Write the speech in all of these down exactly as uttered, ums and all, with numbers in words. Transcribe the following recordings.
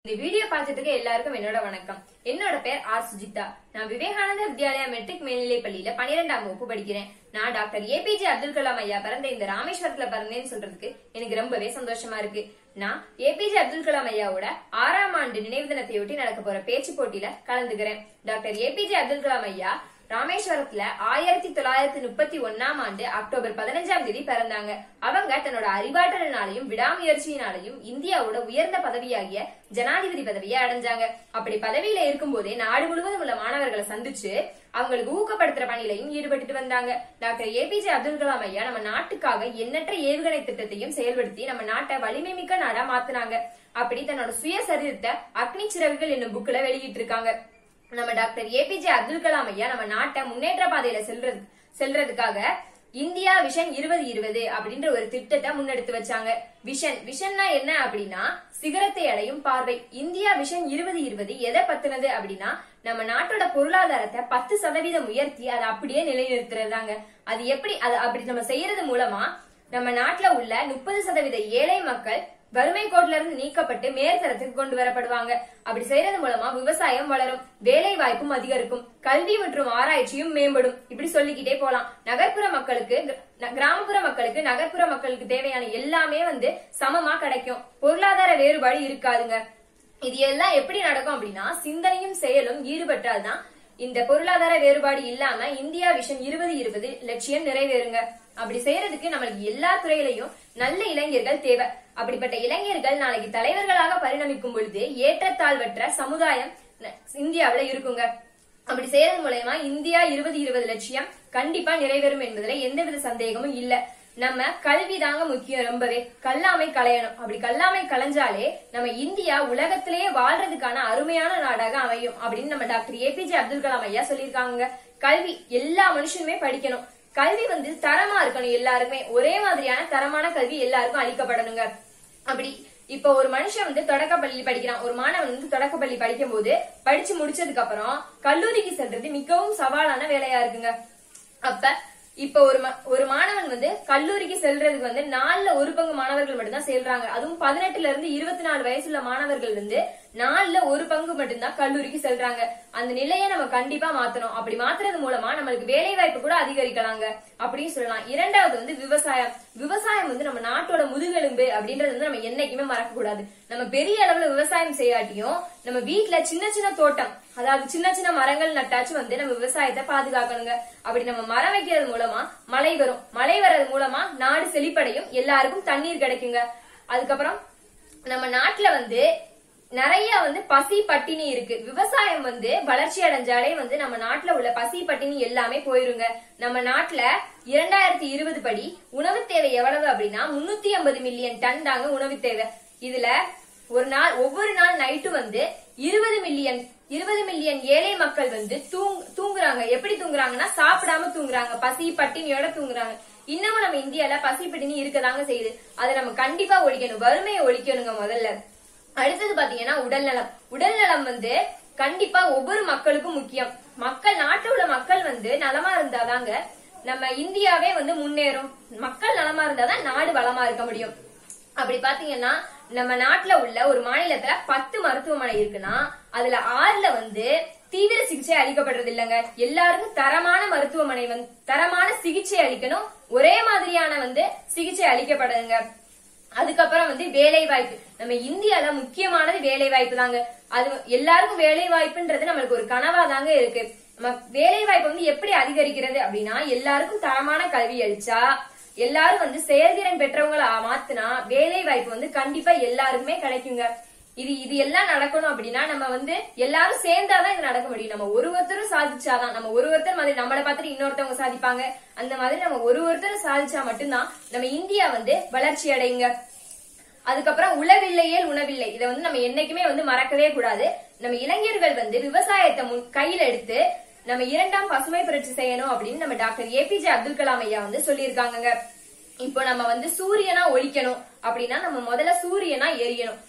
இந்த வீடியோ பார்த்துட்டு எல்லாருக்கும் என்னோட வணக்கம். என்னோட பேர் ஆர் சுஜிதா. நான் விவேகானந்தா வித்யாலயா மெட்ரிக் மேல்நிலை பள்ளியில பன்னிரெண்டாம் வகுப்பு படிக்கிறேன். நான் டாக்டர் ஏபிஜே அப்துல் கலாம் ஐயா பிறந்த இந்த ராமேஸ்வரத்துல பிறந்தேன்னு சொல்றதுக்கு எனக்கு ரொம்பவே சந்தோஷமா இருக்கு. நான் ஏபிஜே அப்துல் கலாம் ஐயாவோட ஆறாம் ஆண்டு நினைவு தினத்தையொட்டி நடக்க போற பேச்சு போட்டியில கலந்துக்கிறேன். டாக்டர் ஏபிஜே அப்துல் கலாம் ஐயா ராமேஸ்வரத்துல ஆயிரத்தி தொள்ளாயிரத்தி முப்பத்தி ஒன்னாம் ஆண்டு அக்டோபர் பதினஞ்சாம் தேதி பிறந்தாங்க. அவங்க தன்னோட அறிவாற்றலினாலையும் விடாமுயற்சியினாலையும் இந்தியாவோட உயர்ந்த பதவியாகிய ஜனாதிபதி பதவியை அடைஞ்சாங்க. அப்படி பதவியில இருக்கும் போதே நாடு முழுவதும் உள்ள மாணவர்களை சந்திச்சு அவங்களுக்கு ஊக்கப்படுத்துற பணியிலையும் ஈடுபட்டு வந்தாங்க. டாக்டர் ஏபிஜே அப்துல் கலாம் ஐயா நம்ம நாட்டுக்காக எண்ணற்ற ஏவுகணை திட்டத்தையும் செயல்படுத்தி நம்ம நாட்டை வலிமை மிக்க நாடா மாத்தினாங்க. அப்படி தன்னோட சுயசரிதத்தை அக்னி சிறகுகள் என்னும் புக்ல வெளியிட்டு இருக்காங்க. நம்ம டாக்டர் ஏபிஜே அப்துல் கலாம் ஐயா நம்ம நாட்டை முன்னேற்ற பாதையில செல்றது செல்றதுக்காக இந்தியா விஷன் இருபது இருபது அப்படின்ற ஒரு திட்டத்தை முன்னெடுத்து வச்சாங்க. விஷன் விஷன்னா என்ன அப்படின்னா சிகரத்தை அடையும் பார்வை. இந்தியா விஷன் இருபது இருபது எதை பத்தினது அப்படின்னா நம்ம நாட்டோட பொருளாதாரத்தை பத்து சதவீதம் உயர்த்தி அதை அப்படியே நிலைநிறுத்துறதாங்க. அது எப்படி அது அப்படி நம்ம செய்யறது மூலமா நம்ம நாட்டுல உள்ள முப்பது சதவீத ஏழை மக்கள் வறுமை கோட்ல இருந்து நீக்கப்பட்டு மேற்தரத்துக்கு கொண்டு வரப்படுவாங்க. அப்படி செய்யறது மூலமா விவசாயம் வளரும், வேலை வாய்ப்பும் அதிகரிக்கும், கல்வி மற்றும் ஆராய்ச்சியும் மேம்படும். இப்படி சொல்லிக்கிட்டே போலாம். நகர்ப்புற மக்களுக்கு கிராமப்புற மக்களுக்கு நகர்ப்புற மக்களுக்கு தேவையான எல்லாமே வந்து சமமா கிடைக்கும். பொருளாதார வேறுபாடு இருக்காதுங்க. இது எல்லாம் எப்படி நடக்கும் அப்படின்னா சிந்தனையும் செயலும் ஈடுபட்டால்தான் இந்த பொருளாதார வேறுபாடு இல்லாம இந்தியா விஷன் இருபது இருபது லட்சியம் நிறைவேறுங்க. அப்படி செய்யறதுக்கு நம்மளுக்கு எல்லா துறையிலையும் நல்ல இளைஞர்கள் தேவை. அப்படிப்பட்ட இளைஞர்கள் நாளைக்கு தலைவர்களாக பரிணமிக்கும் பொழுது ஏற்றத்தாழ்வற்ற சமுதாயம் இந்தியாவில இருக்குங்க. அப்படி செய்யறது மூலமா இந்தியா இருபது இருபது லட்சியம் கண்டிப்பா நிறைவேறும் என்பதுல எந்தவித சந்தேகமும் இல்ல. நம்ம கல்வி தாங்க முக்கியம். ரொம்பவே கல்லாமை களையணும். அப்படி கல்லாமை களைஞ்சாலே நம்ம இந்தியா உலகத்திலேயே வாழ்றதுக்கான அருமையான நாடாக அமையும் அப்படின்னு நம்ம டாக்டர் ஏபிஜே அப்துல் கலாம் ஐயா சொல்லியிருக்காங்க. கல்வி எல்லா மனுஷனுமே படிக்கணும். கல்வி வந்து தரமா இருக்கணும். எல்லாருக்குமே ஒரே மாதிரியான தரமான கல்வி எல்லாருக்கும் அளிக்கப்படணுங்க. அப்படி இப்ப ஒரு மனுஷன் வந்து தொடக்க பள்ளி படிக்கிறான். ஒரு மாணவன் வந்து தொடக்க பள்ளி படிக்கும் போது படிச்சு முடிச்சதுக்கு அப்புறம் கல்லூரிக்கு செல்றது மிகவும் சவாலான வேலையா இருக்குங்க. அப்ப இப்ப ஒரு ஒரு மாணவன் வந்து கல்லூரிக்கு செல்றதுக்கு வந்து நாலுல ஒரு பங்கு மாணவர்கள் மட்டும்தான் செல்றாங்க. அதுவும் பதினெட்டுல இருந்து இருபத்தி நாலு வயசுல மாணவர்கள் வந்து நாலுல ஒரு பங்கு மட்டும்தான் கல்லூரிக்கு செல்றாங்க. அந்த நிலையை நம்ம கண்டிப்பா மாத்தணும். அப்படி மாத்துறது மூலமா நம்மளுக்கு வேலை வாய்ப்பு கூட அதிகரிக்கலாங்க அப்படின்னு சொல்லலாம். இரண்டாவது வந்து விவசாயம். விவசாயம் வந்து நம்ம நாட்டோட முதுகெலும்பு அப்படின்றது வந்து நம்ம என்னைக்குமே மறக்க கூடாது. நம்ம பெரிய அளவுல விவசாயம் செய்யாட்டியும் நம்ம வீட்டுல சின்ன சின்ன தோட்டம், அதாவது சின்ன சின்ன மரங்கள் நட்டாச்சு வந்து நம்ம விவசாயத்தை பாதுகாக்கணுங்க. அப்படி நம்ம மரம் வைக்கிறது மூலமா மழை வரும். மழை வர்றது மூலமா நாடு செழிப்படையும், எல்லாருக்கும் தண்ணீர் கிடைக்குங்க. அதுக்கப்புறம் நம்ம நாட்டுல வந்து நிறைய வந்து பசி பட்டினி இருக்கு. விவசாயம் வந்து வளர்ச்சி அடைஞ்சாலே வந்து நம்ம நாட்டுல உள்ள பசி பட்டினி எல்லாமே போயிருங்க. நம்ம நாட்டுல இரண்டாயிரத்தி இருபது படி உணவு தேவை எவ்வளவு அப்படின்னா முன்னூத்தி ஐம்பது மில்லியன் டன் தாங்க உணவு தேவை. இதுல ஒரு நாள் ஒவ்வொரு நாள் நைட்டு வந்து இருபது மில்லியன் இருபது மில்லியன் ஏழை மக்கள் வந்து தூங் தூங்குறாங்க. எப்படி தூங்குறாங்கன்னா சாப்பிடாம தூங்குறாங்க, பசி பட்டினியோட தூங்குறாங்க. இன்னமும் நம்ம இந்தியால பசி பட்டினி இருக்கதாங்க செய்யுது. அதை நம்ம கண்டிப்பா ஒழிக்கணும். வறுமையை ஒழிக்கணுங்க முதல்ல. அடுத்தது பாத்தீங்கன்னா உடல் நலம். உடல் நலம் வந்து கண்டிப்பா ஒவ்வொரு மக்களுக்கும் முக்கியம். மக்கள் நாட்டுல உள்ள மக்கள் வந்து நலமா இருந்தாதாங்க நம்ம இந்தியாவே வந்து முன்னேறும். மக்கள் நலமா இருந்தாதான் நாடு வளமா இருக்க முடியும். அப்படி பாத்தீங்கன்னா நம்ம நாட்டுல உள்ள ஒரு மாநிலத்துல பத்து மருத்துவமனை இருக்குன்னா அதுல ஆறுல வந்து தீவிர சிகிச்சை அளிக்கப்படுறது இல்லங்க. எல்லாருக்கும் தரமான மருத்துவமனை வந்து தரமான சிகிச்சை அளிக்கணும். ஒரே மாதிரியான வந்து சிகிச்சை அளிக்கப்படுதுங்க. அதுக்கப்புறம் வந்து வேலை வாய்ப்பு. நம்ம இந்தியால முக்கியமானது வேலை வாய்ப்பு தாங்க. அது எல்லாருக்கும் வேலை வாய்ப்புன்றது நம்மளுக்கு ஒரு கனவா தாங்க இருக்கு. நம்ம வேலை வாய்ப்பு வந்து எப்படி அதிகரிக்கிறது அப்படின்னா எல்லாருக்கும் தரமான கல்வி அளிச்சா, எல்லாரும் வந்து செயல்திறன் பெற்றவங்களா மாத்தினா வேலை வாய்ப்பு வந்து கண்டிப்பா எல்லாருக்குமே கிடைக்குங்க. இது இது எல்லாம் நடக்கணும் அப்படின்னா நம்ம வந்து எல்லாரும் சேர்ந்தாதான் இது நடக்க முடியும். நம்ம ஒரு ஒருத்தரும் சாதிச்சாதான், நம்ம ஒரு ஒருத்தர் மாதிரி நம்மளை பார்த்துட்டு இன்னொருத்தவங்க சாதிப்பாங்க. அந்த மாதிரி நம்ம ஒரு ஒருத்தரும் சாதிச்சா மட்டும்தான் நம்ம இந்தியா வந்து வளர்ச்சி அடையுங்க. அதுக்கப்புறம் உழவில்லையே உணவில்லை. இதை வந்து நம்ம என்னைக்குமே வந்து மறக்கவே கூடாது. நம்ம இளைஞர்கள் வந்து விவசாயத்தை முன் கையில எடுத்து நம்ம இரண்டாம் பசுமை புரட்சி செய்யணும் அப்படின்னு நம்ம டாக்டர் ஏபிஜே அப்துல் கலாம் ஐயா வந்து சொல்லியிருக்காங்க. இப்போ நம்ம வந்து சூரியனா ஒழிக்கணும் அப்படின்னா நம்ம முதல்ல சூரியனா எரியணும்.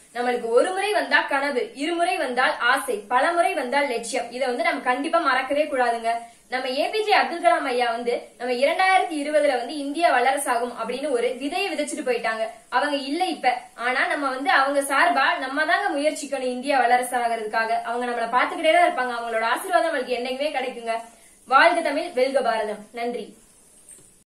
நம்மளுக்கு ஒரு முறை வந்தா கனவு, இருமுறை வந்தால் ஆசை, பல முறை வந்தால் லட்சியம். இதை வந்து நம்ம கண்டிப்பா மறக்கவே கூடாதுங்க. நம்ம ஏபிஜே அப்துல் கலாம் ஐயா வந்து நம்ம இரண்டாயிரத்தி இருபதுல வந்து இந்தியா வல்லரசாகும் அப்படின்னு ஒரு விதையை விதைச்சிட்டு போயிட்டாங்க. அவங்க இல்ல இப்ப. ஆனா நம்ம வந்து அவங்க சார்பா நம்ம தாங்க முயற்சிக்கணும் இந்தியா வல்லரசாகிறதுக்காக. அவங்க நம்மளை பாத்துக்கிட்டே தான் இருப்பாங்க. அவங்களோட ஆசீர்வாதம் நம்மளுக்கு என்னைக்குமே கிடைக்குங்க. வாழ்க தமிழ், வெல்க பாரதம். நன்றி.